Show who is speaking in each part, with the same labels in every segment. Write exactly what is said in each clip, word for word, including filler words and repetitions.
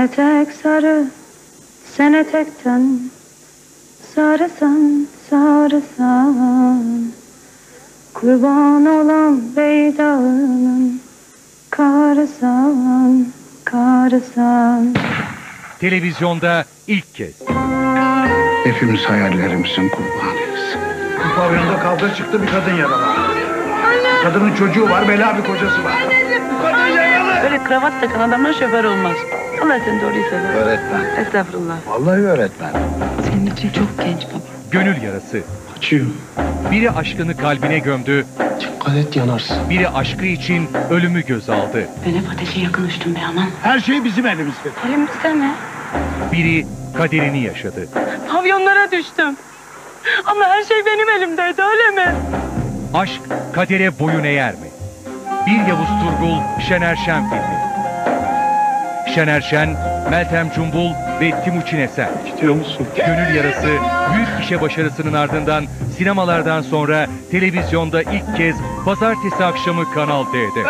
Speaker 1: etek sarı, sen etekten sarısan, sarısan. Kurban olan Beydağ'ın karısan, karısan.
Speaker 2: Televizyonda ilk kez.
Speaker 3: Hepimiz hayallerimizin kurbanıyız.
Speaker 4: Bu pavyonda kavga çıktı, bir kadın yaralandı. Kadının çocuğu var, bela bir kocası var. Kadın yaralı.
Speaker 5: Böyle kravat takan adamlar şoför olmaz. Allah seni doğruyu söyle.
Speaker 4: Öğretmen.
Speaker 5: Estağfurullah.
Speaker 4: Vallahi öğretmen.
Speaker 5: Senin için çok genç baba.
Speaker 2: Gönül yarası.
Speaker 3: Açıyor.
Speaker 2: Biri aşkını kalbine gömdü,
Speaker 3: Dikkat et yanarsın.
Speaker 2: biri aşkı için ölümü göz aldı.
Speaker 5: Ben hep ateşe yakın uçtum be anam.
Speaker 4: Her şey bizim elimizde.
Speaker 5: Elimizde mi?
Speaker 2: Biri kaderini yaşadı.
Speaker 5: Pavyonlara düştüm. Ama her şey benim elimdeydi, öyle mi?
Speaker 2: Aşk kadere boyun eğer mi? Bir Yavuz Turgul, Şener Şen filmi. Şener Şen, Meltem Cumbul ve Timuçin Esen.
Speaker 3: Gidiyor musun?
Speaker 2: Gönül yarası büyük gişe başarısının ardından sinemalardan sonra televizyonda ilk kez pazartesi akşamı Kanal D'de.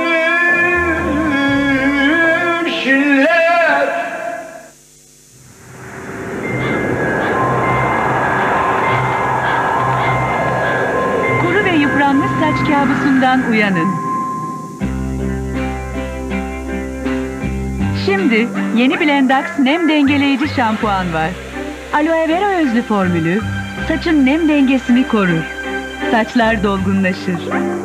Speaker 6: Kuru ve yıpranmış saç kabusundan uyanın. Şimdi yeni Blendax nem dengeleyici şampuan var. Aloe vera özlü formülü saçın nem dengesini korur. Saçlar dolgunlaşır.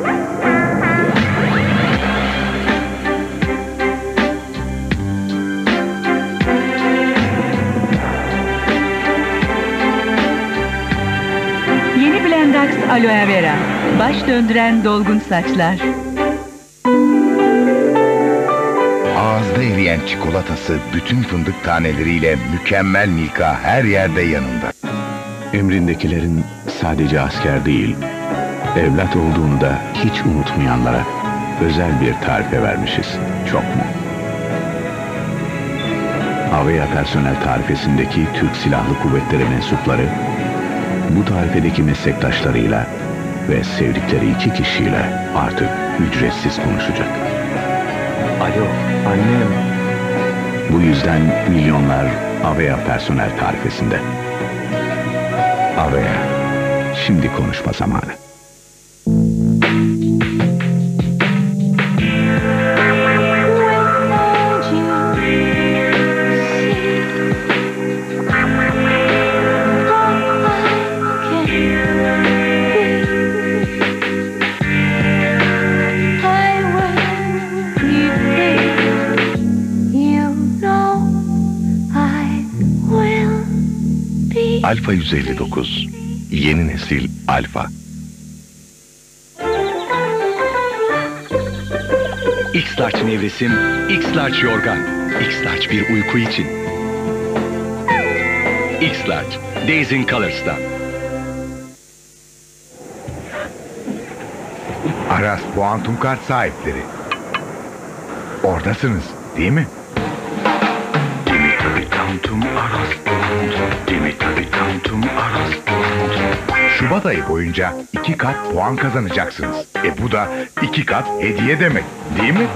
Speaker 6: Yeni Blendax Aloe vera. Baş döndüren dolgun saçlar.
Speaker 7: Ağızda eriyen çikolatası bütün fındık taneleriyle mükemmel Milka her yerde yanında.
Speaker 8: Emrindekilerin sadece asker değil, evlat olduğunu da hiç unutmayanlara özel bir tarife vermişiz. Çok mu? Avea personel tarifesindeki Türk Silahlı Kuvvetleri mensupları, bu tarifedeki meslektaşlarıyla ve sevdikleri iki kişiyle artık ücretsiz konuşacak. Alo, annem. Bu yüzden milyonlar Avea personel tarifesinde. Avea, şimdi konuşma zamanı.
Speaker 7: Alfa yüz elli dokuz, yeni nesil Alfa.
Speaker 2: X-Large nevresim, X-Large yorgan. X-Large bir uyku için. X-Large, Days in Colors'tan.
Speaker 7: Aras Puantum kart sahipleri. Oradasınız, değil mi? Şubat ayı boyunca iki kat puan kazanacaksınız. E bu da iki kat hediye demek, değil mi?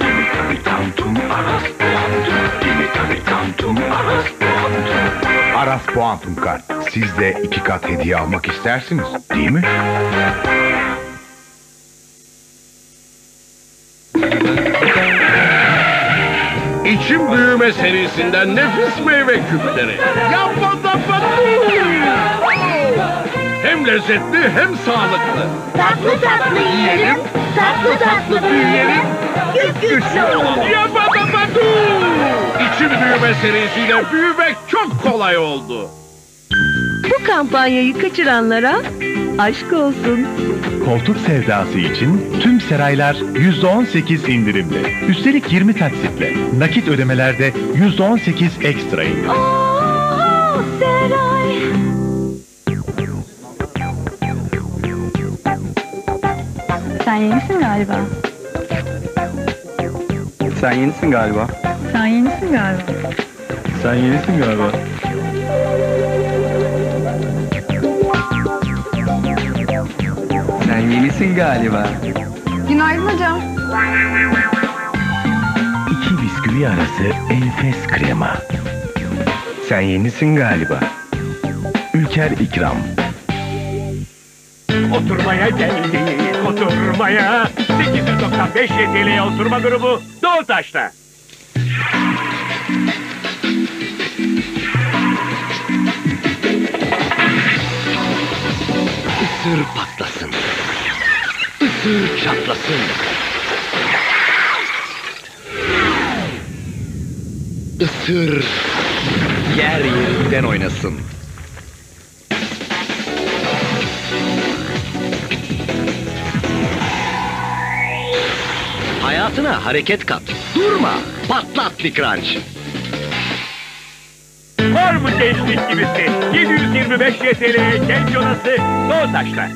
Speaker 7: Aras Puantum kart. Siz de iki kat hediye almak istersiniz, değil mi?
Speaker 9: İçim büyüme serisinden nefis meyve küpleri. Yapma da hem lezzetli hem sağlıklı.
Speaker 10: Tatlı tatlı yiyelim, tatlı tatlı büyüyelim, güç güçlü olalım.
Speaker 9: Yapma da İçim büyüme serisiyle büyümek çok kolay oldu.
Speaker 6: Bu kampanyayı kaçıranlara aşk olsun.
Speaker 8: Koltuk sevdası için tüm seraylar yüzde on sekiz indirimli. Üstelik yirmi taksitle. Nakit ödemelerde yüzde on sekiz ekstra indirim.
Speaker 6: Aa, Seray. Sen yenisin galiba.
Speaker 11: Sen yenisin galiba.
Speaker 6: Sen yenisin galiba.
Speaker 11: Sen yenisin galiba. Sen yenisin galiba.
Speaker 10: Günaydın hocam.
Speaker 7: İki bisküvi
Speaker 12: devri arası enfes krema. Sen yenisin galiba. Ülker İkram.
Speaker 13: Oturmaya geldik, oturmaya. sekiz yüz doksan beş Y T L'ye oturma grubu Doğutaş'ta.
Speaker 14: Isır patlasın. Isır çatlasın. Isır yer yerinden oynasın. Hayatına hareket kat. Durma. Patlat bir crunch.
Speaker 13: Var mı gençlik gibisi? yedi yüz yirmi beş Y T L'ye genç odası Doğutaş'ta.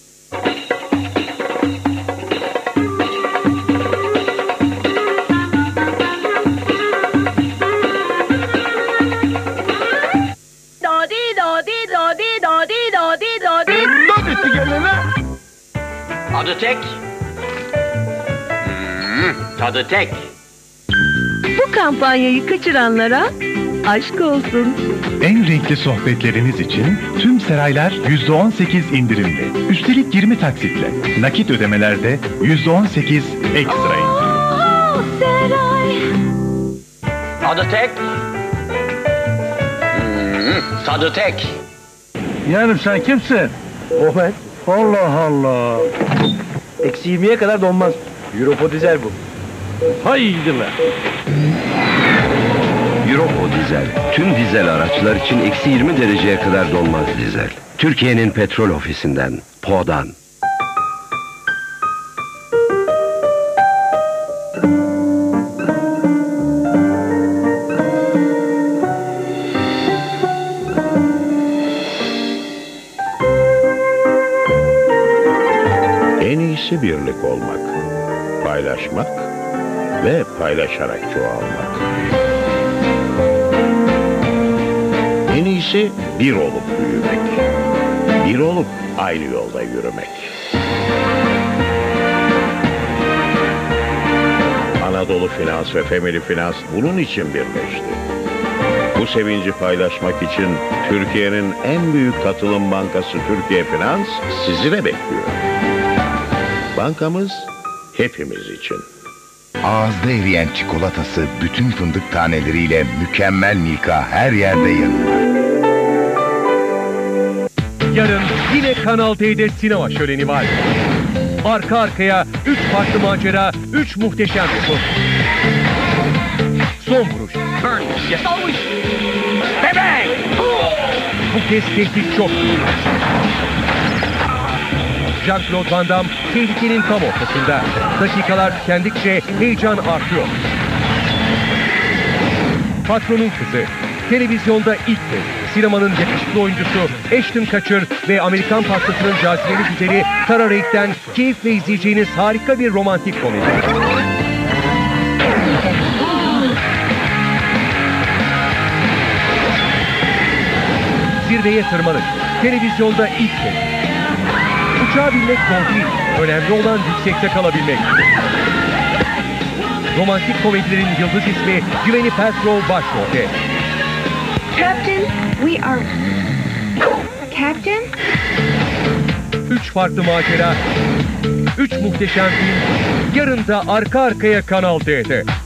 Speaker 10: Dodi dodi dodi dodi dodi dodi.
Speaker 14: Dodisi gelene. Adı tek. Hmm, tadı tek.
Speaker 6: Bu kampanyayı kaçıranlara aşk olsun.
Speaker 12: En renkli sohbetleriniz için tüm seraylar yüzde on sekiz indirimli. Üstelik yirmi taksitle. Nakit ödemelerde yüzde on sekiz ekstra indirim.
Speaker 10: Oh, Seray.
Speaker 14: Adı tek. Hmm, tadı tek.
Speaker 4: Yani sen kimsin?
Speaker 11: O ben.
Speaker 4: Allah Allah.
Speaker 11: Eksi yirmiye kadar donmaz. Europo dizel bu.
Speaker 4: Haydi be.
Speaker 15: Europo dizel. Tüm dizel araçlar için eksi yirmi dereceye kadar donmaz dizel. Türkiye'nin petrol ofisinden, P O'dan.
Speaker 9: En iyisi birlik olmak, paylaşmak ve paylaşarak çoğalmak. En iyisi bir olup büyümek, bir olup aynı yolda yürümek. Anadolu Finans ve Family Finans bunun için birleşti. Bu sevinci paylaşmak için Türkiye'nin en büyük katılım bankası Türkiye Finans sizi de bekliyor. Bankamız hepimiz için.
Speaker 7: Ağızda eriyen çikolatası bütün fındık taneleriyle mükemmel Milka her yerde yanında.
Speaker 2: Yarın yine Kanal D'de sinema şöleni var. Arka arkaya üç farklı macera, üç muhteşem yapım. Son vuruş.
Speaker 13: Salmış. Bebek.
Speaker 2: Bu kez tehdit çok büyük. Jean-Claude Van Damme tehlikenin tam ortasında. Dakikalar tükendikçe heyecan artıyor. Patronun Kızı. Televizyonda ilk kez sinemanın yakışıklı oyuncusu Ashton Kutcher ve Amerikan pastasının cazibeli güzeli Tara Reid'den keyifle izleyeceğiniz harika bir romantik komedi. Zirveye tırmanın. Televizyonda ilk kez. Uçağa binmek zor değil. Önemli olan yüksekte kalabilmek. Romantik komedilerin yıldız ismi Gwyneth Paltrow başrolde.
Speaker 1: Captain, we are... Captain?
Speaker 2: Üç farklı macera, üç muhteşem film, yarın da arka arkaya Kanal D'de.